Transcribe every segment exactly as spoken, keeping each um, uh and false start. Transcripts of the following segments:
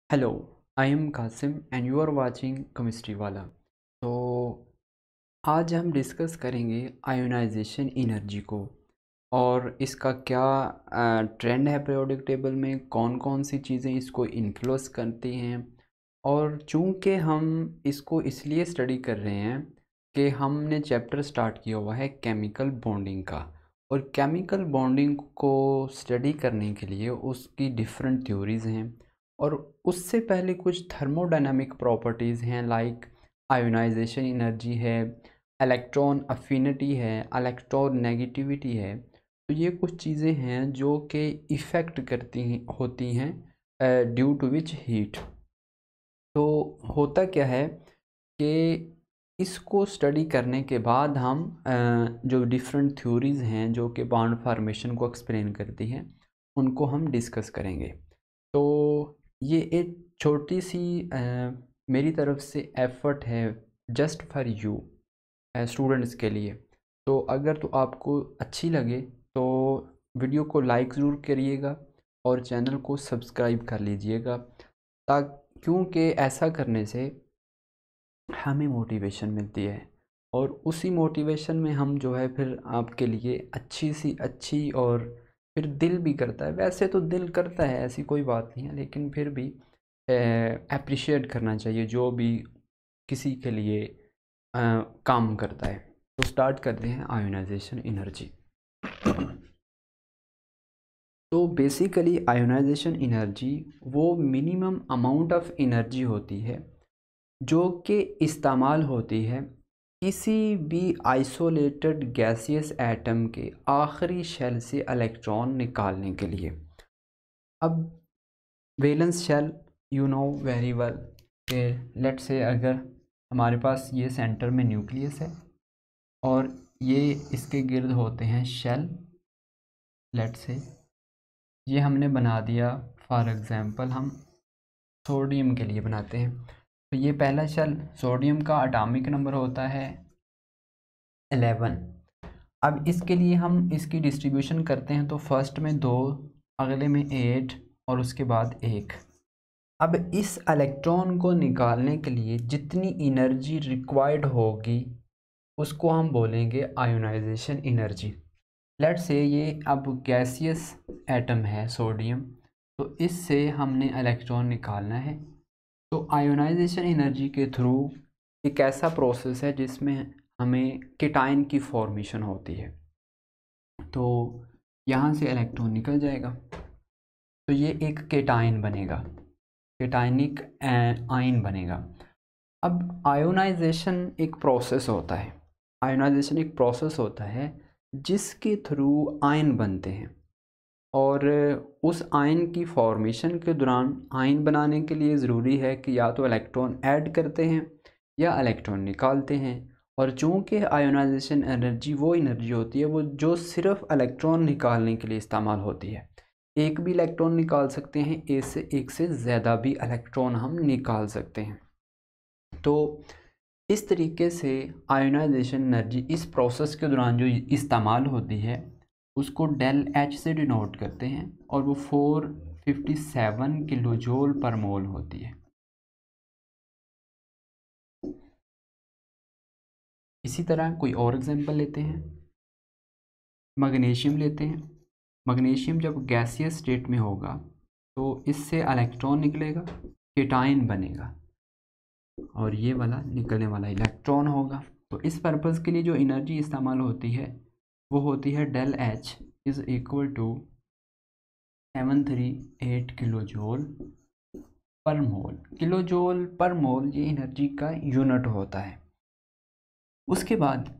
Hello, I am Kasim and you are watching chemistry वाला। तो आज हम डिस्कस करेंगे आयोनाइजेशन एनर्जी को और इसका क्या ट्रेंड है पीरियोडिक टेबल में, कौन कौन सी चीज़ें इसको इन्फ्लुएंस करती हैं। और चूंकि हम इसको इसलिए स्टडी कर रहे हैं कि हमने चैप्टर स्टार्ट किया हुआ है केमिकल बॉन्डिंग का, और केमिकल बॉन्डिंग को स्टडी करने के लिए उसकी डिफरेंट थ्योरीज़ हैं और उससे पहले कुछ थर्मोडायनामिक प्रॉपर्टीज़ हैं, लाइक आयोनाइजेशन एनर्जी है, इलेक्ट्रॉन अफिनिटी है, इलेक्ट्रॉन नेगेटिविटी है। तो ये कुछ चीज़ें हैं जो कि इफ़ेक्ट करती हैं होती हैं ड्यू टू विच हीट। तो होता क्या है कि इसको स्टडी करने के बाद हम अ, जो डिफरेंट थ्योरीज़ हैं जो कि बॉन्ड फार्मेशन को एक्सप्लेन करती हैं उनको हम डिस्कस करेंगे। तो ये एक छोटी सी अ, मेरी तरफ से एफ़र्ट है जस्ट फॉर यू स्टूडेंट्स के लिए। तो अगर तो आपको अच्छी लगे तो वीडियो को लाइक ज़रूर करिएगा और चैनल को सब्सक्राइब कर लीजिएगा, ताकि क्योंकि ऐसा करने से हमें मोटिवेशन मिलती है और उसी मोटिवेशन में हम जो है फिर आपके लिए अच्छी सी अच्छी और फिर दिल भी करता है, वैसे तो दिल करता है, ऐसी कोई बात नहीं है, लेकिन फिर भी अप्रिशिएट करना चाहिए जो भी किसी के लिए आ, काम करता है। तो स्टार्ट करते हैं आयोनाइजेशन एनर्जी। तो बेसिकली आयोनाइजेशन एनर्जी वो मिनिमम अमाउंट ऑफ एनर्जी होती है जो कि इस्तेमाल होती है किसी भी आइसोलेटेड गैसियस एटम के आखिरी शेल से इलेक्ट्रॉन निकालने के लिए। अब valence shell you know very well कि लेट से अगर हमारे पास ये सेंटर में न्यूक्लियस है और ये इसके गिर्द होते हैं शेल, लेट से ये हमने बना दिया, फॉर एग्ज़ाम्पल हम सोडियम के लिए बनाते हैं। तो ये पहला शेल, सोडियम का एटॉमिक नंबर होता है एलेवन। अब इसके लिए हम इसकी डिस्ट्रीब्यूशन करते हैं तो फर्स्ट में दो, अगले में एट और उसके बाद एक। अब इस इलेक्ट्रॉन को निकालने के लिए जितनी एनर्जी रिक्वायर्ड होगी उसको हम बोलेंगे आयोनाइजेशन एनर्जी। लेट्स से ये अब गैसियस एटम है सोडियम, तो इससे हमने इलेक्ट्रॉन निकालना है। तो आयोनाइजेशन एनर्जी के थ्रू एक ऐसा प्रोसेस है जिसमें हमें केटाइन की फॉर्मेशन होती है। तो यहाँ से इलेक्ट्रॉन निकल जाएगा तो ये एक केटाइन बनेगा, केटाइनिक आयन बनेगा। अब आयोनाइजेशन एक प्रोसेस होता है, आयोनाइजेशन एक प्रोसेस होता है जिसके थ्रू आयन बनते हैं, और उस आयन की फॉर्मेशन के दौरान आयन बनाने के लिए ज़रूरी है कि या तो इलेक्ट्रॉन ऐड करते हैं या इलेक्ट्रॉन निकालते हैं। और चूँकि आयोनाइजेशन एनर्जी वो एनर्जी होती है वो जो सिर्फ इलेक्ट्रॉन निकालने के लिए इस्तेमाल होती है। एक भी इलेक्ट्रॉन निकाल सकते हैं, एक से एक से ज़्यादा भी इलेक्ट्रॉन हम निकाल सकते हैं। तो इस तरीके से आयोनाइजेशन एनर्जी इस प्रोसेस के दौरान जो इस्तेमाल होती है उसको डेल एच से डिनोट करते हैं और वो four fifty seven kilo joule per mole होती है। इसी तरह कोई और एग्जांपल लेते हैं, मैग्नीशियम लेते हैं। मैग्नीशियम जब गैसियस स्टेट में होगा तो इससे इलेक्ट्रॉन निकलेगा, केटाइन बनेगा और ये वाला निकलने वाला इलेक्ट्रॉन होगा। तो इस पर्पज़ के लिए जो एनर्जी इस्तेमाल होती है वो होती है del H is equal to seven three eight kilo joule per mole. Kilo joule per मोल ये एनर्जी का यूनिट होता है। उसके बाद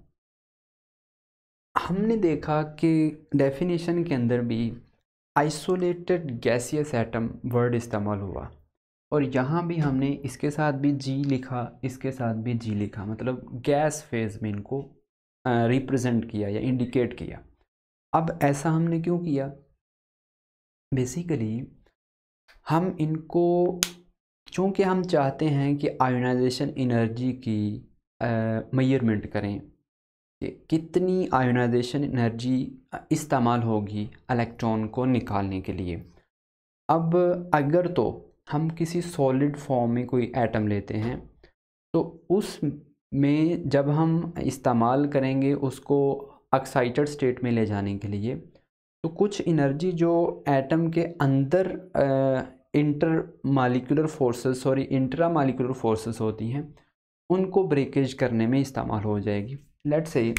हमने देखा कि डेफिनेशन के अंदर भी आइसोलेटेड गैसियस एटम वर्ड इस्तेमाल हुआ, और यहाँ भी हमने इसके साथ भी जी लिखा, इसके साथ भी जी लिखा, मतलब गैस फेज में इनको रिप्रेजेंट किया या इंडिकेट किया। अब ऐसा हमने क्यों किया? बेसिकली हम इनको, चूँकि हम चाहते हैं कि आयोनाइजेशन एनर्जी की मेजरमेंट करें कि कितनी आयोनाइजेशन एनर्जी इस्तेमाल होगी इलेक्ट्रॉन को निकालने के लिए। अब अगर तो हम किसी सॉलिड फॉर्म में कोई एटम लेते हैं तो उस में जब हम इस्तेमाल करेंगे उसको एक्साइटेड स्टेट में ले जाने के लिए, तो कुछ एनर्जी जो एटम के अंदर inter molecular forces sorry intra molecular forces होती हैं उनको ब्रेकेज करने में इस्तेमाल हो जाएगी। लेट्स से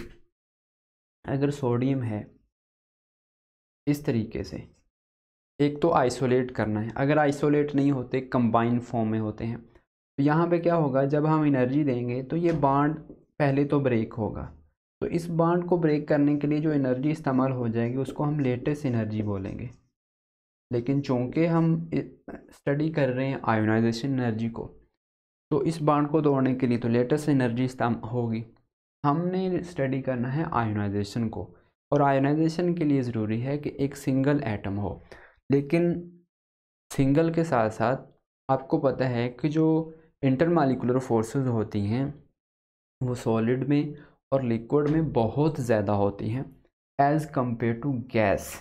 अगर सोडियम है इस तरीके से, एक तो आइसोलेट करना है, अगर आइसोलेट नहीं होते कंबाइन फॉर्म में होते हैं तो यहाँ पे क्या होगा, जब हम एनर्जी देंगे तो ये बॉन्ड पहले तो ब्रेक होगा, तो इस बॉन्ड को ब्रेक करने के लिए जो एनर्जी इस्तेमाल हो जाएगी उसको हम लेटेस्ट एनर्जी बोलेंगे। लेकिन चूँकि हम स्टडी कर रहे हैं आयोनाइजेशन एनर्जी को, तो इस बॉन्ड को तोड़ने के लिए तो लेटेस्ट एनर्जी इस्तेमाल होगी। हमने स्टडी करना है आयोनाइजेशन को, और आयोनाइजेशन के लिए ज़रूरी है कि एक सिंगल एटम हो। लेकिन सिंगल के साथ साथ आपको पता है कि जो इंटरमालिकुलर फोर्सेस होती हैं वो सॉलिड में और लिक्विड में बहुत ज़्यादा होती हैं as compare to gas.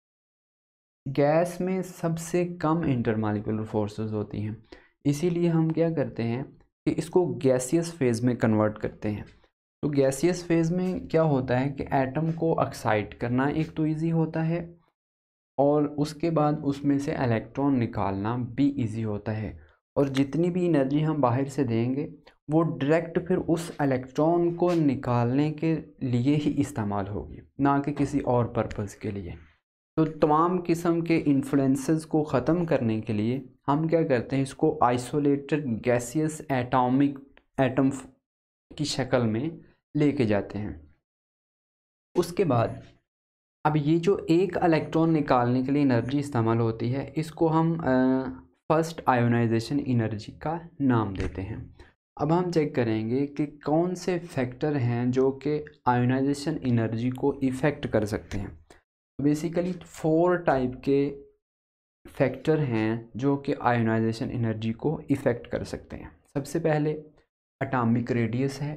Gas में सबसे कम इंटरमालिकुलर फोर्सेस होती हैं, इसीलिए हम क्या करते हैं कि इसको गैसियस फेज़ में कन्वर्ट करते हैं। तो गैसियस फेज़ में क्या होता है कि एटम को एक्साइट करना एक तो ईज़ी होता है, और उसके बाद उसमें से इलेक्ट्रॉन निकालना भी इजी होता है, और जितनी भी एनर्जी हम बाहर से देंगे वो डायरेक्ट फिर उस इलेक्ट्रॉन को निकालने के लिए ही इस्तेमाल होगी, ना कि किसी और पर्पस के लिए। तो तमाम किस्म के इन्फ्लुएंसेस को ख़त्म करने के लिए हम क्या करते हैं, इसको आइसोलेटेड गैसियस एटॉमिक एटम की शक्ल में लेके जाते हैं। उसके बाद अब ये जो एक इलेक्ट्रॉन निकालने के लिए एनर्जी इस्तेमाल होती है इसको हम फर्स्ट आयोनाइजेशन एनर्जी का नाम देते हैं। अब हम चेक करेंगे कि कौन से फैक्टर हैं जो कि आयोनाइजेशन एनर्जी को इफ़ेक्ट कर सकते हैं। बेसिकली फोर टाइप के फैक्टर हैं जो कि आयोनाइजेशन एनर्जी को इफ़ेक्ट कर सकते हैं। सबसे पहले एटॉमिक रेडियस है,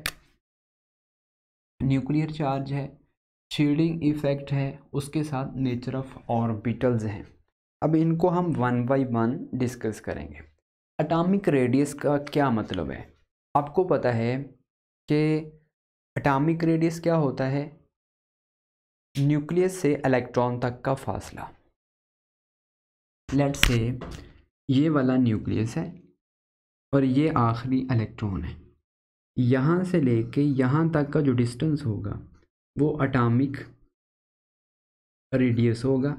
न्यूक्लियर चार्ज है, शील्डिंग इफ़ेक्ट है, उसके साथ नेचर ऑफ ऑर्बिटल्स हैं। अब इनको हम वन बाय वन डिस्कस करेंगे। एटॉमिक रेडियस का क्या मतलब है? आपको पता है कि एटॉमिक रेडियस क्या होता है? न्यूक्लियस से इलेक्ट्रॉन तक का फासला। लेट्स से ये वाला न्यूक्लियस है और ये आखिरी इलेक्ट्रॉन है, यहाँ से लेके यहाँ तक का जो डिस्टेंस होगा वो एटॉमिक रेडियस होगा।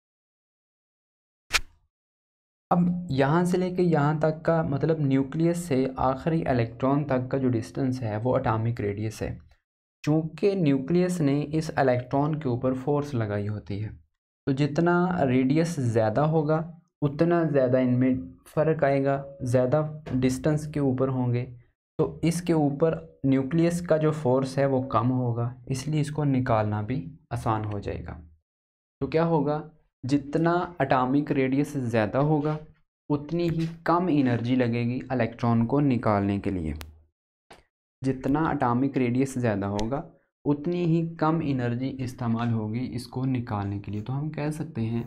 अब यहाँ से लेके यहाँ तक का मतलब न्यूक्लियस से आखिरी इलेक्ट्रॉन तक का जो डिस्टेंस है वो एटॉमिक रेडियस है। चूँकि न्यूक्लियस ने इस इलेक्ट्रॉन के ऊपर फोर्स लगाई होती है, तो जितना रेडियस ज़्यादा होगा उतना ज़्यादा इनमें फ़र्क आएगा, ज़्यादा डिस्टेंस के ऊपर होंगे तो इसके ऊपर न्यूक्लियस का जो फोर्स है वो कम होगा, इसलिए इसको निकालना भी आसान हो जाएगा। तो क्या होगा, जितना एटॉमिक रेडियस ज़्यादा होगा उतनी ही कम एनर्जी लगेगी इलेक्ट्रॉन को निकालने के लिए। जितना एटॉमिक रेडियस ज़्यादा होगा उतनी ही कम एनर्जी इस्तेमाल होगी इसको निकालने के लिए। तो हम कह सकते हैं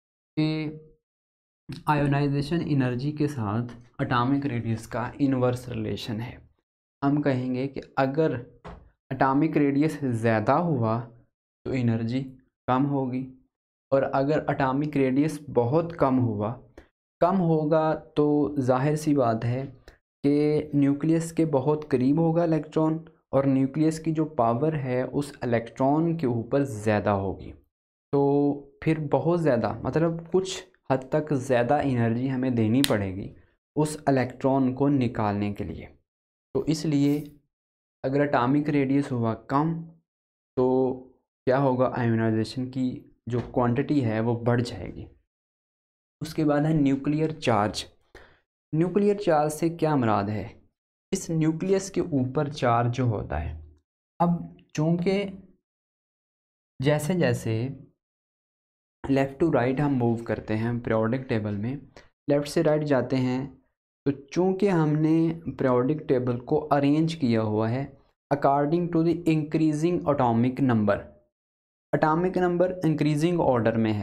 कि आयोनाइजेशन एनर्जी के साथ एटॉमिक रेडियस का इनवर्स रिलेशन है। हम कहेंगे कि अगर एटॉमिक रेडियस ज़्यादा हुआ तो एनर्जी कम होगी, और अगर एटॉमिक रेडियस बहुत कम हुआ कम होगा तो जाहिर सी बात है कि न्यूक्लियस के बहुत करीब होगा इलेक्ट्रॉन, और न्यूक्लियस की जो पावर है उस इलेक्ट्रॉन के ऊपर ज़्यादा होगी। तो फिर बहुत ज़्यादा मतलब कुछ हद तक ज़्यादा एनर्जी हमें देनी पड़ेगी उस इलेक्ट्रॉन को निकालने के लिए। तो इसलिए अगर एटॉमिक रेडियस हुआ कम तो क्या होगा, आयोनाइजेशन की जो क्वांटिटी है वो बढ़ जाएगी। उसके बाद है न्यूक्लियर चार्ज। न्यूक्लियर चार्ज से क्या मुराद है? इस न्यूक्लियस के ऊपर चार्ज जो होता है, अब चूँकि जैसे जैसे लेफ़्ट टू राइट हम मूव करते हैं पीरियोडिक टेबल में, लेफ़्ट से राइट जाते हैं, तो चूँकि हमने पीरियोडिक टेबल को अरेंज किया हुआ है according to the increasing atomic number, atomic number increasing order में है,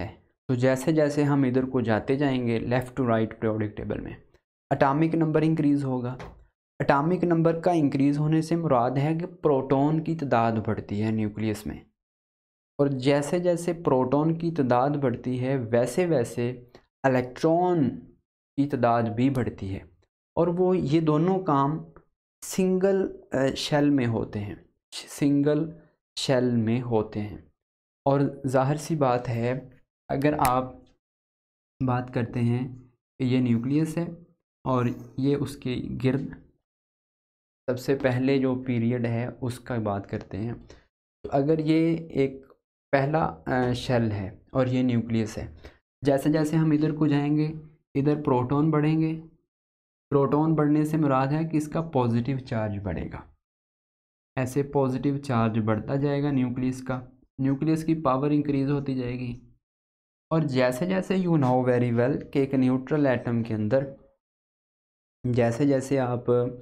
तो जैसे जैसे हम इधर को जाते जाएंगे left to right periodic table में, एटॉमिक नंबर इंक्रीज़ होगा। एटॉमिक नंबर का इंक्रीज़ होने से मुराद है कि प्रोटॉन की तादाद बढ़ती है न्यूक्लियस में, और जैसे जैसे प्रोटॉन की तादाद बढ़ती है वैसे वैसे इलेक्ट्रॉन की तादाद भी बढ़ती है, और वो ये दोनों काम सिंगल शेल में होते हैं, सिंगल शेल में होते हैं। और ज़ाहिर सी बात है, अगर आप बात करते हैं कि ये न्यूक्लियस है और ये उसके गिर्द सबसे पहले जो पीरियड है उसका बात करते हैं, तो अगर ये एक पहला शेल है और ये न्यूक्लियस है, जैसे जैसे हम इधर को जाएंगे इधर प्रोटॉन बढ़ेंगे, प्रोटॉन बढ़ने से मुराद है कि इसका पॉजिटिव चार्ज बढ़ेगा, ऐसे पॉजिटिव चार्ज बढ़ता जाएगा न्यूक्लियस का, न्यूक्लियस की पावर इंक्रीज़ होती जाएगी। और जैसे जैसे यू नो वेरी वेल कि एक न्यूट्रल एटम के अंदर जैसे जैसे आप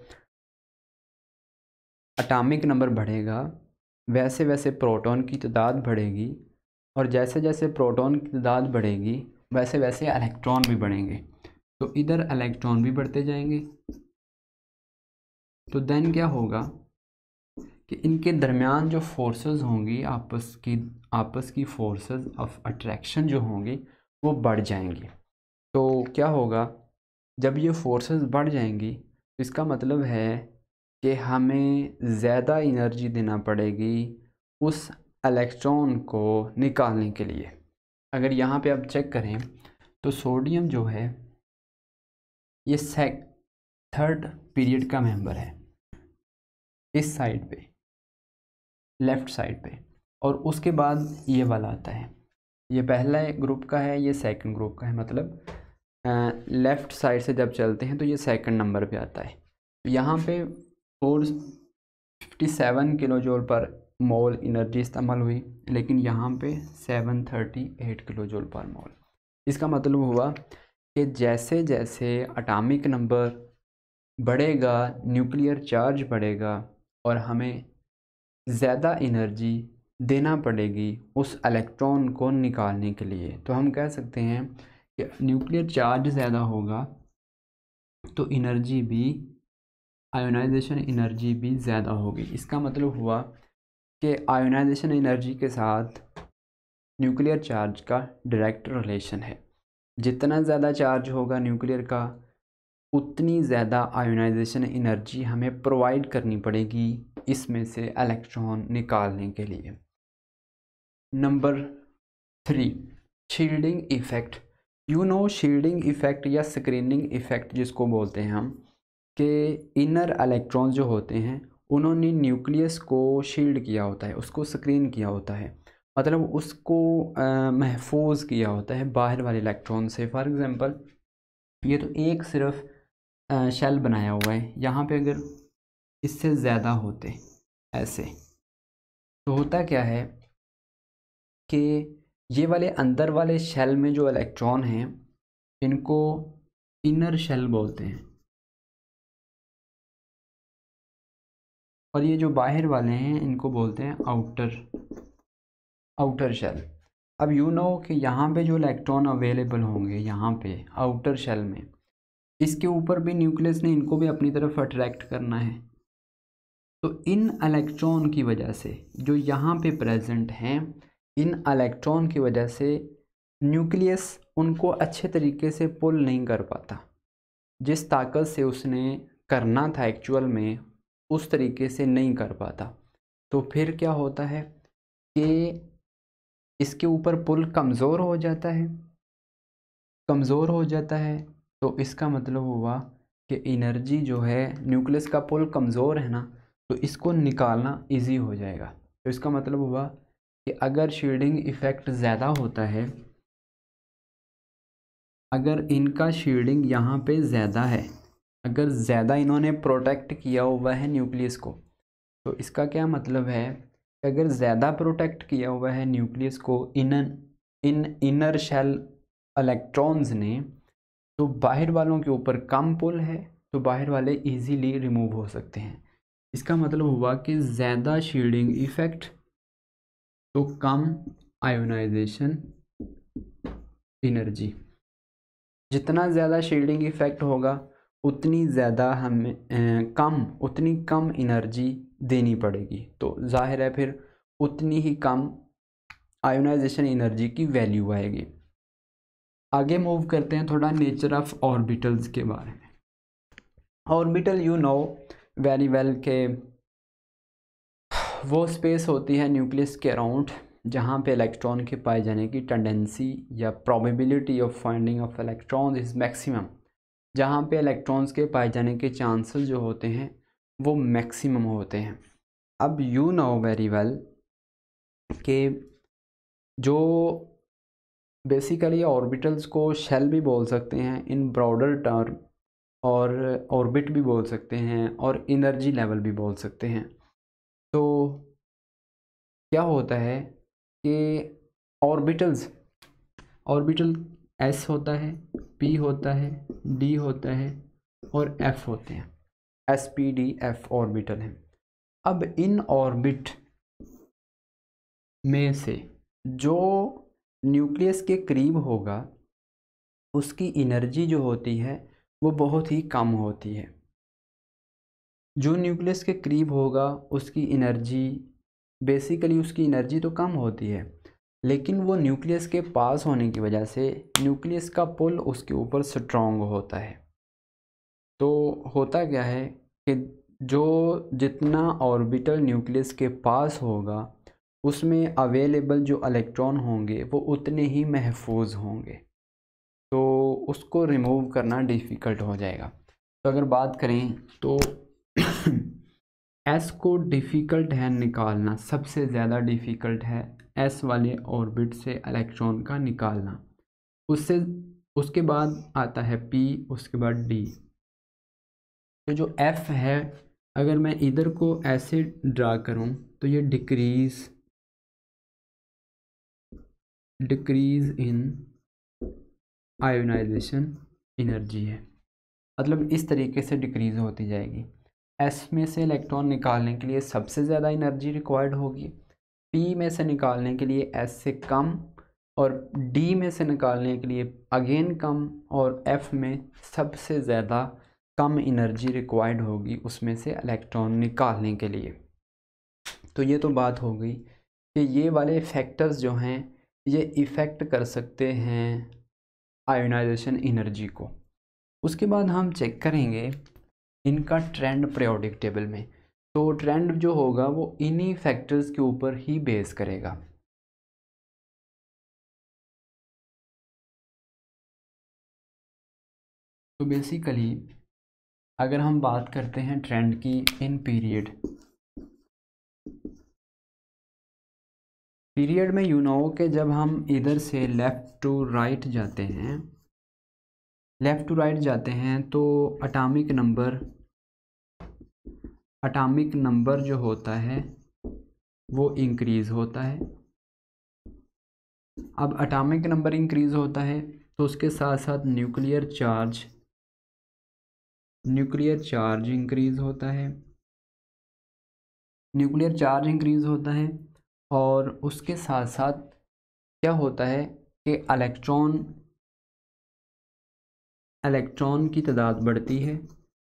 एटॉमिक नंबर बढ़ेगा वैसे वैसे प्रोटॉन की तादाद बढ़ेगी, और जैसे जैसे प्रोटॉन की तादाद बढ़ेगी वैसे वैसे इलेक्ट्रॉन भी बढ़ेंगे, तो इधर इलेक्ट्रॉन भी बढ़ते जाएंगे। तो देन क्या होगा कि इनके दरमियान जो फोर्सेस होंगी आपस की आपस की फोर्सेस ऑफ अट्रैक्शन जो होंगी वो बढ़ जाएंगी। तो क्या होगा, जब ये फोर्सेस बढ़ जाएंगी तो इसका मतलब है कि हमें ज़्यादा एनर्जी देना पड़ेगी उस इलेक्ट्रॉन को निकालने के लिए। अगर यहाँ पे आप चेक करें तो सोडियम जो है ये सेक थर्ड पीरियड का मेंबर है इस साइड पे, लेफ़्ट साइड पे, और उसके बाद ये वाला आता है, ये पहला ग्रुप का है, ये सेकंड ग्रुप का है, मतलब लेफ़्ट साइड से जब चलते हैं तो ये सेकंड नंबर पे आता है। तो यहाँ पे four fifty seven kilo joule per mole energy इस्तेमाल हुई, लेकिन यहाँ पे seven thirty eight kilo joule per mole. इसका मतलब हुआ कि जैसे जैसे एटॉमिक नंबर बढ़ेगा न्यूक्लियर चार्ज बढ़ेगा और हमें ज़्यादा एनर्जी देना पड़ेगी उस इलेक्ट्रॉन को निकालने के लिए। तो हम कह सकते हैं कि न्यूक्लियर चार्ज ज़्यादा होगा तो एनर्जी भी, आयोनाइजेशन एनर्जी भी ज़्यादा होगी। इसका मतलब हुआ कि आयोनाइजेशन एनर्जी के साथ न्यूक्लियर चार्ज का डायरेक्ट रिलेशन है। जितना ज़्यादा चार्ज होगा न्यूक्लियर का उतनी ज़्यादा आयोनाइजेशन एनर्जी हमें प्रोवाइड करनी पड़ेगी इसमें से इलेक्ट्रॉन निकालने के लिए। Number three, shielding effect. You know shielding effect या स्क्रीनिंग इफ़ेक्ट जिसको बोलते हैं हम, कि इनर इलेक्ट्रॉन्स जो होते हैं उन्होंने न्यूक्लियस को शील्ड किया होता है, उसको स्क्रीन किया होता है, मतलब उसको महफूज किया होता है बाहर वाले इलेक्ट्रॉन से। फॉर एग्ज़ाम्पल ये तो एक सिर्फ शेल बनाया हुआ है, यहाँ पे अगर इससे ज़्यादा होते ऐसे तो होता क्या है कि ये वाले अंदर वाले शेल में जो इलेक्ट्रॉन हैं इनको इनर शेल बोलते हैं, और ये जो बाहर वाले हैं इनको बोलते हैं आउटर आउटर शेल। अब यू नो कि यहाँ पे जो इलेक्ट्रॉन अवेलेबल होंगे यहाँ पे आउटर शेल में, इसके ऊपर भी न्यूक्लियस ने इनको भी अपनी तरफ अट्रैक्ट करना है। तो इन इलेक्ट्रॉन की वजह से जो यहाँ पे प्रेजेंट हैं, इन इलेक्ट्रॉन की वजह से न्यूक्लियस उनको अच्छे तरीके से पुल नहीं कर पाता, जिस ताकत से उसने करना था एक्चुअल में उस तरीके से नहीं कर पाता। तो फिर क्या होता है कि इसके ऊपर पुल कमज़ोर हो जाता है, कमज़ोर हो जाता है तो इसका मतलब हुआ कि एनर्जी जो है, न्यूक्लियस का पुल कमज़ोर है ना, तो इसको निकालना इजी हो जाएगा। तो इसका मतलब हुआ कि अगर शील्डिंग इफ़ेक्ट ज़्यादा होता है, अगर इनका शील्डिंग यहाँ पे ज़्यादा है, अगर ज़्यादा इन्होंने प्रोटेक्ट किया हुआ है न्यूक्लियस को, तो इसका क्या मतलब है कि अगर ज़्यादा प्रोटेक्ट किया हुआ है न्यूक्लियस को इन इन इनर शेल इलेक्ट्रॉन्स ने, तो बाहर वालों के ऊपर कम पुल है, तो बाहर वाले इजीली रिमूव हो सकते हैं। इसका मतलब हुआ कि ज़्यादा शील्डिंग इफ़ेक्ट तो कम आयोनाइजेशन एनर्जी। जितना ज़्यादा शील्डिंग इफेक्ट होगा उतनी ज़्यादा हमें अ, कम उतनी कम एनर्जी देनी पड़ेगी, तो जाहिर है फिर उतनी ही कम आयोनाइजेशन एनर्जी की वैल्यू आएगी। आगे मूव करते हैं थोड़ा नेचर ऑफ ऑर्बिटल्स के बारे में। Orbital you know very well के वो स्पेस होती है न्यूक्लियस के अराउंड जहाँ पे इलेक्ट्रॉन के पाए जाने की टेंडेंसी या probability of finding of electron is maximum, जहाँ पे इलेक्ट्रॉन्स के पाए जाने के चांसेस जो होते हैं वो मैक्सिमम होते हैं। अब यू नो वेरी वेल कि जो बेसिकली ऑर्बिटल्स को शेल भी बोल सकते हैं इन ब्रॉडर टर्म, और ऑर्बिट भी बोल सकते हैं, और एनर्जी लेवल भी बोल सकते हैं। तो क्या होता है कि ऑर्बिटल्स ऑर्बिटल एस होता है, पी होता है, डी होता है और एफ होते हैं। S P D F orbital हैं। अब इन ऑर्बिट में से जो न्यूक्लियस के करीब होगा उसकी एनर्जी जो होती है वो बहुत ही कम होती है। जो न्यूक्लियस के करीब होगा उसकी एनर्जी बेसिकली उसकी एनर्जी तो कम होती है, लेकिन वो न्यूक्लियस के पास होने की वजह से न्यूक्लियस का पुल उसके ऊपर स्ट्रॉन्ग होता है। तो होता क्या है कि जो जितना ऑर्बिटल न्यूक्लियस के पास होगा उसमें अवेलेबल जो इलेक्ट्रॉन होंगे वो उतने ही महफूज होंगे, तो उसको रिमूव करना डिफ़िकल्ट हो जाएगा। तो अगर बात करें तो एस को डिफ़िकल्ट है निकालना, सबसे ज़्यादा डिफ़िकल्ट है एस वाले ऑर्बिट से इलेक्ट्रॉन का निकालना। उससे उसके बाद आता है पी, उसके बाद डी। तो जो एफ है अगर मैं इधर को ऐसे ड्रा करूं तो ये decrease decrease in ionization energy है, मतलब इस तरीके से डिक्रीज़ होती जाएगी। एस में से इलेक्ट्रॉन निकालने के लिए सबसे ज़्यादा एनर्जी रिक्वायर्ड होगी, पी में से निकालने के लिए एस से कम, और डी में से निकालने के लिए अगेन कम, और एफ में सबसे ज़्यादा कम एनर्जी रिक्वायर्ड होगी उसमें से इलेक्ट्रॉन निकालने के लिए। तो ये तो बात हो गई कि ये वाले फैक्टर्स जो हैं ये इफ़ेक्ट कर सकते हैं आयोनाइजेशन एनर्जी को। उसके बाद हम चेक करेंगे इनका ट्रेंड पीरियोडिक टेबल में। तो ट्रेंड जो होगा वो इन्हीं फैक्टर्स के ऊपर ही बेस करेगा। तो बेसिकली अगर हम बात करते हैं ट्रेंड की इन पीरियड पीरियड में यू नो कि जब हम इधर से लेफ़्ट टू राइट जाते हैं लेफ़्ट टू राइट जाते हैं तो एटॉमिक नंबर एटॉमिक नंबर जो होता है वो इंक्रीज़ होता है। अब एटॉमिक नंबर इंक्रीज़ होता है तो उसके साथ साथ nuclear charge nuclear charge increase होता है न्यूक्लियर चार्ज इंक्रीज़ होता है और उसके साथ साथ क्या होता है कि इलेक्ट्रॉन इलेक्ट्रॉन की तादाद बढ़ती है।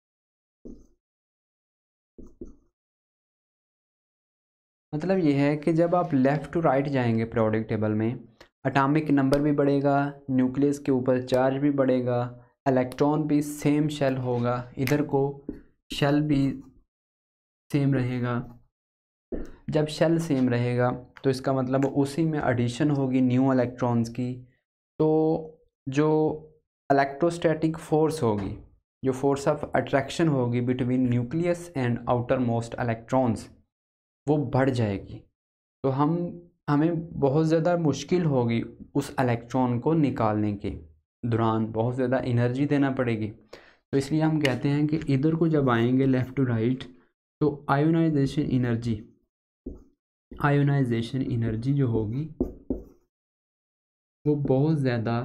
मतलब ये है कि जब आप लेफ़्ट टू राइट जाएंगे पीरियोडिक टेबल में एटॉमिक नंबर भी बढ़ेगा, न्यूक्लियस के ऊपर चार्ज भी बढ़ेगा, इलेक्ट्रॉन भी सेम शेल होगा, इधर को शेल भी सेम रहेगा। जब शेल सेम रहेगा तो इसका मतलब उसी में एडिशन होगी न्यू इलेक्ट्रॉन्स की। तो जो इलेक्ट्रोस्टैटिक फोर्स होगी, जो फोर्स ऑफ अट्रैक्शन होगी between nucleus and outermost electrons, वो बढ़ जाएगी। तो हम हमें बहुत ज़्यादा मुश्किल होगी उस इलेक्ट्रॉन को निकालने के दौरान, बहुत ज़्यादा एनर्जी देना पड़ेगी। तो इसलिए हम कहते हैं कि इधर को जब आएंगे लेफ़्ट टू राइट तो आयोनाइजेशन एनर्जी आयोनाइजेशन एनर्जी जो होगी वो बहुत ज़्यादा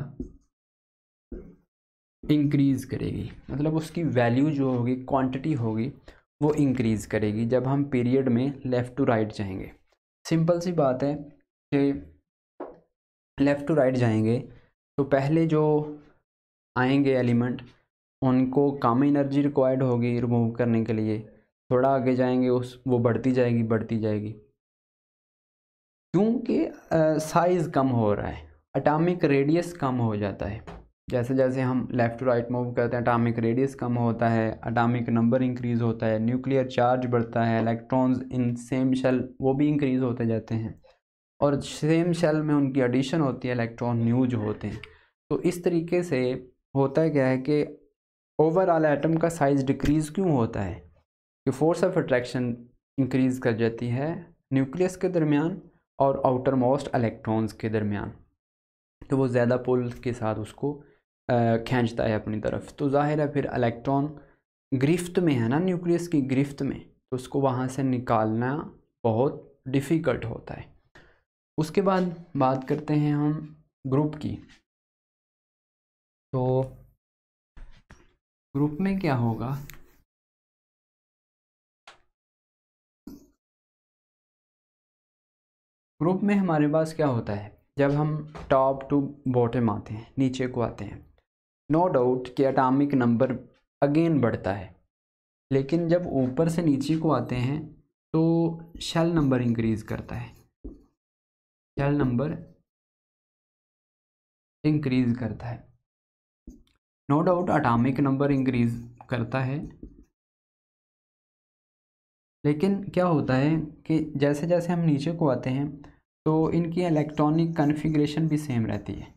इंक्रीज़ करेगी, मतलब उसकी वैल्यू जो होगी, क्वांटिटी होगी, वो इंक्रीज़ करेगी जब हम पीरियड में लेफ़्ट टू राइट जाएंगे। सिंपल सी बात है कि लेफ़्ट टू राइट जाएंगे तो पहले जो आएंगे एलिमेंट उनको कम एनर्जी रिक्वायर्ड होगी रिमूव करने के लिए, थोड़ा आगे जाएंगे उस वो बढ़ती जाएगी बढ़ती जाएगी, क्योंकि साइज़ कम हो रहा है, एटॉमिक रेडियस कम हो जाता है। जैसे जैसे हम लेफ़्ट टू राइट मूव करते हैं एटॉमिक रेडियस कम होता है, एटॉमिक नंबर इंक्रीज़ होता है, न्यूक्लियर चार्ज बढ़ता है, इलेक्ट्रॉन्स इन सेम शेल वो भी इंक्रीज़ होते जाते हैं, और सेम शेल में उनकी एडिशन होती है, इलेक्ट्रॉन न्यू जो होते हैं। तो इस तरीके से होता है क्या है कि ओवरऑल एटम का साइज़ डिक्रीज़ क्यों होता है कि फोर्स ऑफ अट्रैक्शन इंक्रीज़ कर जाती है न्यूक्लियस के दरमियान और आउटर मोस्ट इलेक्ट्रॉन्स के दरमियान, तो वो ज़्यादा पुल के साथ उसको खींचता है अपनी तरफ। तो जाहिर है फिर इलेक्ट्रॉन गिरफ्त में है ना, न्यूक्लियस की गिरफ्त में, तो उसको वहाँ से निकालना बहुत डिफ़िकल्ट होता है। उसके बाद बात करते हैं हम ग्रुप की। तो ग्रुप में क्या होगा, ग्रुप में हमारे पास क्या होता है, जब हम टॉप टू बॉटम आते हैं, नीचे को आते हैं, नो डाउट कि एटॉमिक नंबर अगेन बढ़ता है, लेकिन जब ऊपर से नीचे को आते हैं तो शेल नंबर इंक्रीज़ करता है, शेल नंबर इंक्रीज़ करता है। No doubt atomic number increase करता है, लेकिन क्या होता है कि जैसे जैसे हम नीचे को आते हैं तो इनकी इलेक्ट्रॉनिक कॉन्फ़िगरेशन भी सेम रहती है।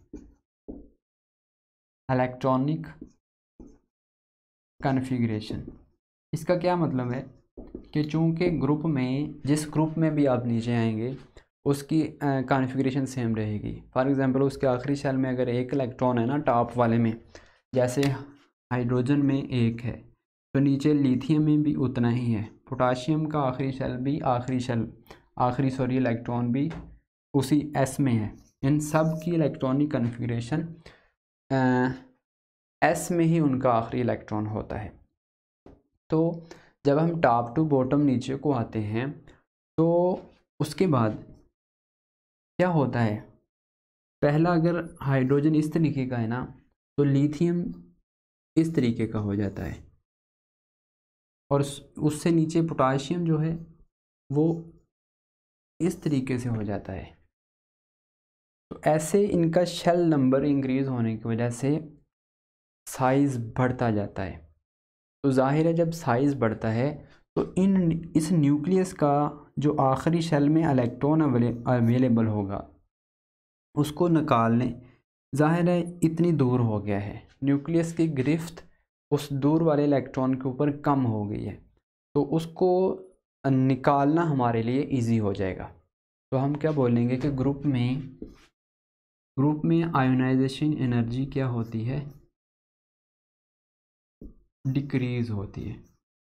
इलेक्ट्रॉनिक कॉन्फ़िगरेशन, इसका क्या मतलब है कि चूँकि ग्रुप में, जिस ग्रुप में भी आप नीचे आएंगे उसकी कॉन्फ़िगरेशन सेम रहेगी। फॉर एग्ज़ाम्पल उसके आखिरी शेल में अगर एक इलेक्ट्रॉन है ना टॉप वाले में, जैसे हाइड्रोजन में एक है, तो नीचे लिथियम में भी उतना ही है, पोटाशियम का आखिरी शेल भी आखिरी शेल आखिरी सॉरी इलेक्ट्रॉन भी उसी एस में है। इन सब की इलेक्ट्रॉनिक कॉन्फ़िगरेशन एस में ही उनका आखिरी इलेक्ट्रॉन होता है। तो जब हम टॉप टू बॉटम नीचे को आते हैं तो उसके बाद क्या होता है, पहला अगर हाइड्रोजन इस तरीके का है ना तो लिथियम इस तरीके का हो जाता है, और उससे नीचे पोटाशियम जो है वो इस तरीके से हो जाता है। तो ऐसे इनका शेल नंबर इंक्रीज़ होने की वजह से साइज़ बढ़ता जाता है। तो जाहिर है जब साइज़ बढ़ता है तो इन इस न्यूक्लियस का जो आखिरी शेल में इलेक्ट्रॉन अवेलेबल होगा उसको निकालने, जाहिर है इतनी दूर हो गया है, न्यूक्लियस की गिरफ्त उस दूर वाले इलेक्ट्रॉन के ऊपर कम हो गई है, तो उसको निकालना हमारे लिए इजी हो जाएगा। तो हम क्या बोलेंगे कि ग्रुप में ग्रुप में आयोनाइजेशन एनर्जी क्या होती है, डिक्रीज़ होती है।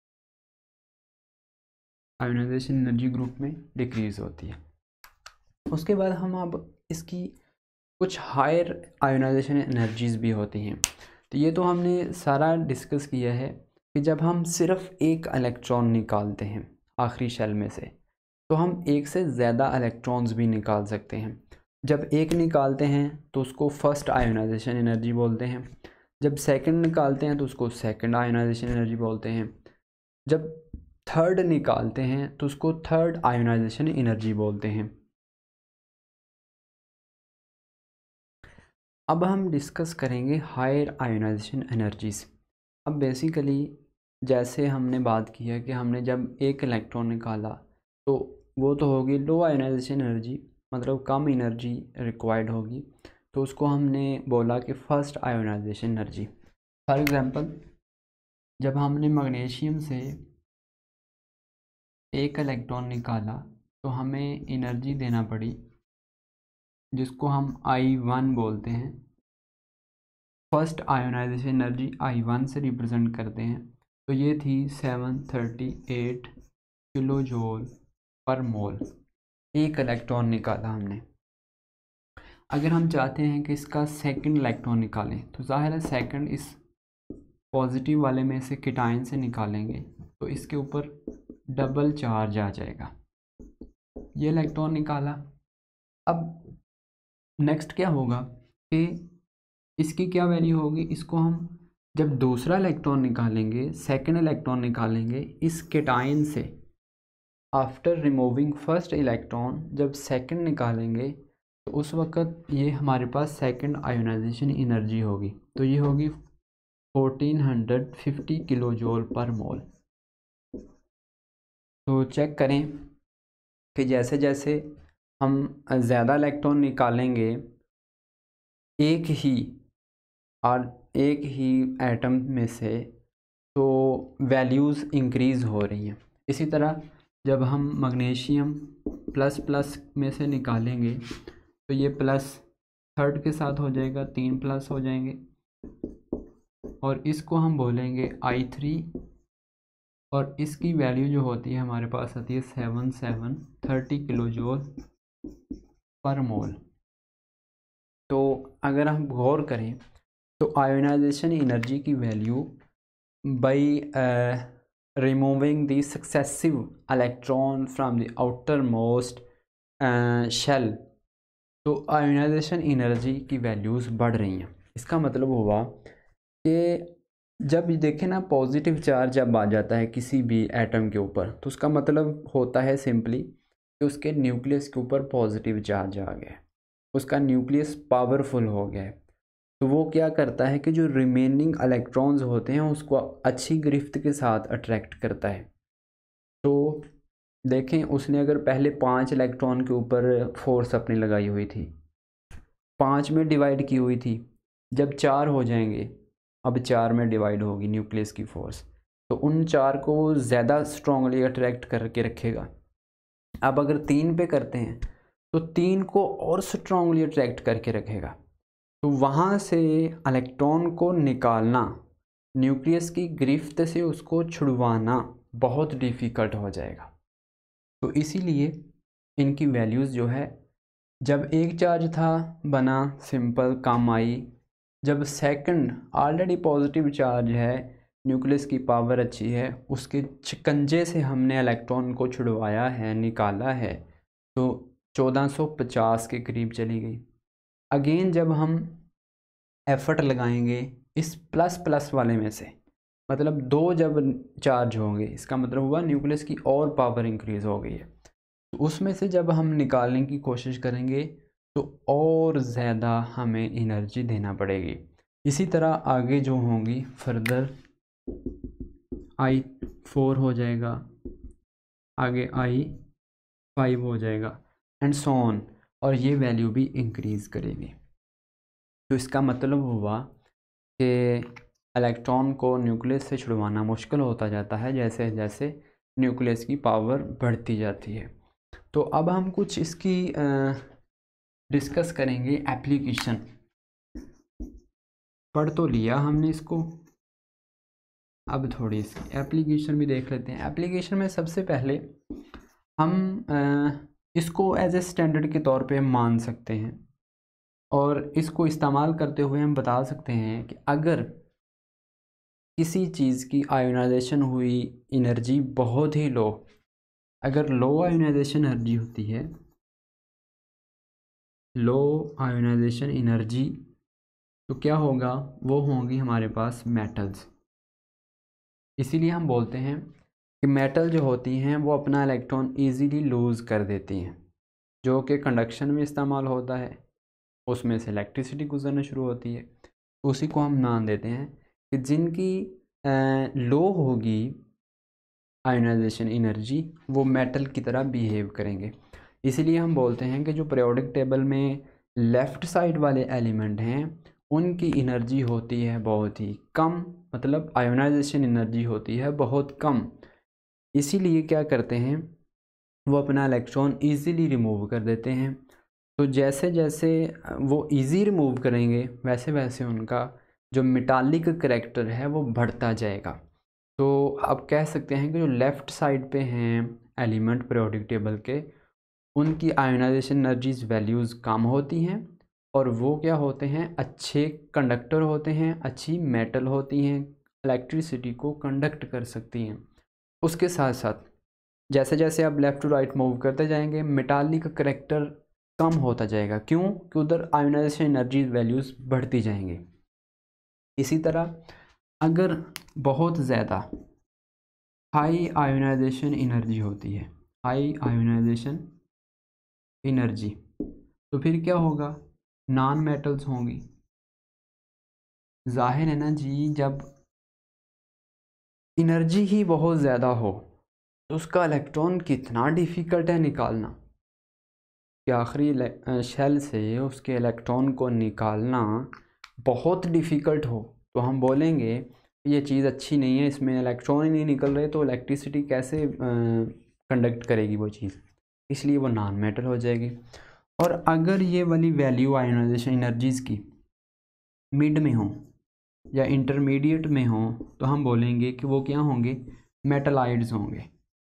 आयोनाइजेशन एनर्जी ग्रुप में डिक्रीज़ होती है। उसके बाद हम अब इसकी कुछ हायर आयोनाइजेशन एनर्जीज़ भी होती हैं। तो ये तो हमने सारा डिस्कस किया है कि जब हम सिर्फ एक इलेक्ट्रॉन निकालते हैं आखिरी शेल में से, तो हम एक से ज़्यादा इलेक्ट्रॉन्स भी निकाल सकते हैं। जब एक निकालते हैं तो उसको फर्स्ट आयोनाइजेशन एनर्जी बोलते हैं, जब सेकंड निकालते हैं तो उसको सेकंड आयोनाइजेशन एनर्जी बोलते हैं, जब थर्ड निकालते हैं तो उसको थर्ड आयोनाइजेशन एनर्जी बोलते हैं। अब हम डिस्कस करेंगे हायर आयोनाइजेशन एनर्जीज़। अब बेसिकली जैसे हमने बात की है कि हमने जब एक इलेक्ट्रॉन निकाला तो वो तो होगी लो आयोनाइजेशन एनर्जी, मतलब कम एनर्जी रिक्वायर्ड होगी, तो उसको हमने बोला कि first ionisation energy. For example जब हमने मैग्नीशियम से एक इलेक्ट्रॉन निकाला तो हमें एनर्जी देना पड़ी जिसको हम आई वन बोलते हैं। First ionisation energy I one से रिप्रेजेंट करते हैं, तो ये थी seven thirty eight kilo joule per mole. एक इलेक्ट्रॉन निकाला हमने। अगर हम चाहते हैं कि इसका सेकंड इलेक्ट्रॉन निकालें तो ज़ाहिर है सेकंड इस पॉजिटिव वाले में से केटायन से निकालेंगे तो इसके ऊपर डबल चार्ज आ जाएगा। ये इलेक्ट्रॉन निकाला। अब नेक्स्ट क्या होगा कि इसकी क्या वैल्यू होगी, इसको हम जब दूसरा इलेक्ट्रॉन निकालेंगे, सेकंड इलेक्ट्रॉन निकालेंगे इस केटायन से, आफ्टर रिमूविंग फर्स्ट इलेक्ट्रॉन जब सेकंड निकालेंगे तो उस वक़्त ये हमारे पास सेकंड आयोनाइजेशन एनर्जी होगी, तो ये होगी fourteen fifty kilo joule per mole. तो चेक करें कि जैसे जैसे हम ज़्यादा इलेक्ट्रॉन निकालेंगे एक ही और एक ही एटम में से, तो वैल्यूज़ इंक्रीज़ हो रही हैं। इसी तरह जब हम मैग्नीशियम प्लस प्लस में से निकालेंगे तो ये प्लस थर्ड के साथ हो जाएगा, तीन प्लस हो जाएंगे और इसको हम बोलेंगे आई थ्री, और इसकी वैल्यू जो होती है हमारे पास आती है seven seven thirty kilo joule per mole. तो अगर हम गौर करें तो आयोनाइजेशन एनर्जी की value by removing the successive electron from the outermost shell, तो आयोनाइजेशन एनर्जी की वैल्यूज़ बढ़ रही हैं। इसका मतलब हुआ कि जब देखें ना पॉजिटिव चार्ज जब आ जाता है किसी भी एटम के ऊपर, तो उसका मतलब होता है सिंपली कि उसके न्यूक्लियस के ऊपर पॉजिटिव चार्ज आ गया है, उसका न्यूक्लियस पावरफुल हो गया है। तो वो क्या करता है कि जो रिमेनिंग इलेक्ट्रॉन्स होते हैं उसको अच्छी गिरफ्त के साथ अट्रैक्ट करता है। तो देखें उसने अगर पहले पाँच इलेक्ट्रॉन के ऊपर फोर्स अपनी लगाई हुई थी, पाँच में डिवाइड की हुई थी, जब चार हो जाएंगे अब चार में डिवाइड होगी न्यूक्लियस की फोर्स, तो उन चार को ज़्यादा स्ट्रॉन्गली अट्रैक्ट करके रखेगा। अब अगर तीन पे करते हैं तो तीन को और स्ट्रॉन्गली अट्रैक्ट करके रखेगा। तो वहाँ से इलेक्ट्रॉन को निकालना, न्यूक्लियस की गिरफ्त से उसको छुड़वाना बहुत डिफ़िकल्ट हो जाएगा। तो इसीलिए इनकी वैल्यूज़ जो है, जब एक चार्ज था बना सिंपल काम आई, जब सेकंड ऑलरेडी पॉजिटिव चार्ज है, न्यूक्लियस की पावर अच्छी है, उसके शिकंजे से हमने इलेक्ट्रॉन को छुड़वाया है, निकाला है, तो चौदह सौ पचास के करीब चली गई। अगेन जब हम एफ़र्ट लगाएंगे इस प्लस प्लस वाले में से, मतलब दो जब चार्ज होंगे इसका मतलब हुआ न्यूक्लियस की और पावर इंक्रीज़ हो गई है, तो उसमें से जब हम निकालने की कोशिश करेंगे तो और ज़्यादा हमें एनर्जी देना पड़ेगी। इसी तरह आगे जो होंगी फर्दर आई फोर हो जाएगा, आगे आई फाइव हो जाएगा एंड सो ऑन, और ये वैल्यू भी इंक्रीज़ करेगी। तो इसका मतलब हुआ कि इलेक्ट्रॉन को न्यूक्लियस से छुड़वाना मुश्किल होता जाता है जैसे जैसे न्यूक्लियस की पावर बढ़ती जाती है। तो अब हम कुछ इसकी डिस्कस करेंगे एप्लीकेशन। पढ़ तो लिया हमने इसको, अब थोड़ी इसकी एप्लीकेशन भी देख लेते हैं। एप्लीकेशन में सबसे पहले हम आ, इसको एज ए स्टैंडर्ड के तौर पे मान सकते हैं और इसको इस्तेमाल करते हुए हम बता सकते हैं कि अगर किसी चीज़ की आयोनाइजेशन हुई एनर्जी बहुत ही लो, अगर लो आयोनाइजेशन एनर्जी होती है, लो आयोनाइजेशन एनर्जी, तो क्या होगा, वो होंगी हमारे पास मेटल्स। इसीलिए हम बोलते हैं कि मेटल जो होती हैं वो अपना इलेक्ट्रॉन इजीली लूज़ कर देती हैं, जो कि कंडक्शन में इस्तेमाल होता है, उसमें से इलेक्ट्रिसिटी गुजरना शुरू होती है। उसी को हम नाम देते हैं कि जिनकी लो होगी आयोनाइजेशन एनर्जी वो मेटल की तरह बिहेव करेंगे। इसीलिए हम बोलते हैं कि जो पीरियोडिक टेबल में लेफ़्ट साइड वाले एलिमेंट हैं उनकी एनर्जी होती है बहुत ही कम, मतलब आयोनाइजेशन एनर्जी होती है बहुत कम। इसीलिए क्या करते हैं, वो अपना इलेक्ट्रॉन इजीली रिमूव कर देते हैं। तो जैसे जैसे वो इजी रिमूव करेंगे वैसे वैसे उनका जो मेटालिक करैक्टर है वो बढ़ता जाएगा। तो आप कह सकते हैं कि जो लेफ़्ट साइड पे हैं एलिमेंट पीरियोडिक टेबल के, उनकी आयोनाइजेशन एनर्जीज वैल्यूज़ कम होती हैं और वो क्या होते हैं, अच्छे कंडक्टर होते हैं, अच्छी मेटल होती हैं, इलेक्ट्रिसिटी को कंडक्ट कर सकती हैं। उसके साथ साथ जैसे जैसे आप लेफ़्ट टू राइट मूव करते जाएंगे मेटालिक करैक्टर कम होता जाएगा। क्यों? कि उधर आयोनाइजेशन एनर्जी वैल्यूज़ बढ़ती जाएंगी। इसी तरह अगर बहुत ज़्यादा हाई आयोनाइजेशन एनर्जी होती है, हाई आयोनाइजेशन एनर्जी, तो फिर क्या होगा? नॉन मेटल्स होंगी। जाहिर है ना जी, जब एनर्जी ही बहुत ज़्यादा हो तो उसका इलेक्ट्रॉन कितना डिफ़िकल्ट है निकालना, कि आखिरी शेल से उसके इलेक्ट्रॉन को निकालना बहुत डिफ़िकल्ट हो, तो हम बोलेंगे ये चीज़ अच्छी नहीं है, इसमें इलेक्ट्रॉन ही नहीं निकल रहे, तो इलेक्ट्रिसिटी कैसे कंडक्ट करेगी वो चीज़, इसलिए वो नॉन मेटल हो जाएगी। और अगर ये वाली वैल्यू आयोनाइजेशन एनर्जीज़ की मिड में हो या इंटरमीडिएट में हो, तो हम बोलेंगे कि वो क्या होंगे? मेटलाइड्स होंगे,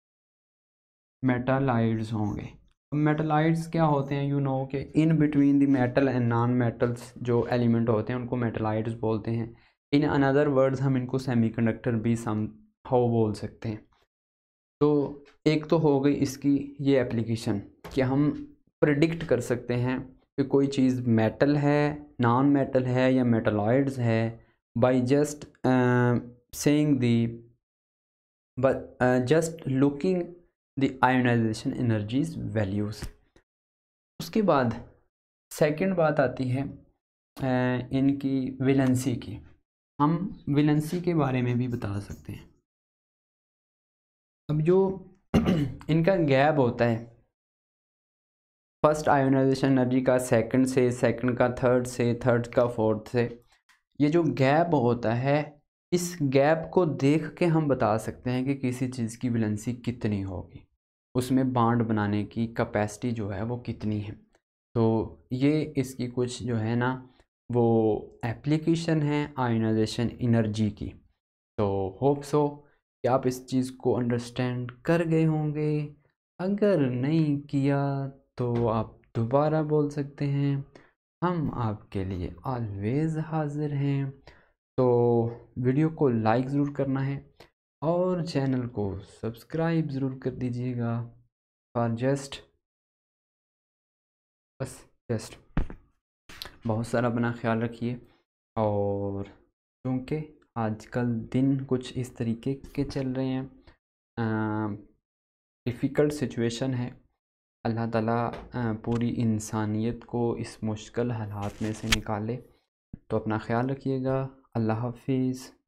मेटलाइड्स होंगे। मेटलाइड्स क्या होते हैं? यू नो कि in between the metal and non metals जो एलिमेंट होते हैं उनको मेटलाइड्स बोलते हैं। इन अनदर वर्ड्स हम इनको सेमीकंडक्टर भी सम हाउ बोल सकते हैं। तो एक तो हो गई इसकी ये एप्लीकेशन कि हम प्रेडिक्ट कर सकते हैं कि कोई चीज़ मेटल है, नॉन मेटल है या मेटलॉइड्स है, by just saying the but just looking the ionisation energies values. उसके बाद सेकंड बात आती है uh, इनकी वैलेंसी की। हम वैलेंसी के बारे में भी बता सकते हैं। अब जो इनका गैप होता है फर्स्ट आयोनाइजेशन एनर्जी का सेकंड से, सेकंड का थर्ड से, थर्ड का फोर्थ से, ये जो गैप होता है, इस गैप को देख के हम बता सकते हैं कि किसी चीज़ की वैलेंसी कितनी होगी, उसमें बॉन्ड बनाने की कैपेसिटी जो है वो कितनी है। तो ये इसकी कुछ जो है ना वो एप्लीकेशन है आयोनाइजेशन एनर्जी की। तो होप सो कि आप इस चीज़ को अंडरस्टैंड कर गए होंगे। अगर नहीं किया तो आप दोबारा बोल सकते हैं, हम आपके लिए ऑलवेज़ हाज़िर हैं। तो वीडियो को लाइक ज़रूर करना है और चैनल को सब्सक्राइब ज़रूर कर दीजिएगा। और जस्ट बस जस्ट बहुत सारा अपना ख्याल रखिए। और क्योंकि आजकल दिन कुछ इस तरीके के चल रहे हैं, डिफ़िकल्ट सिचुएशन है, अल्लाह ताला पूरी इंसानियत को इस मुश्किल हालात में से निकाले। तो अपना ख्याल रखिएगा। अल्लाह हाफिज़।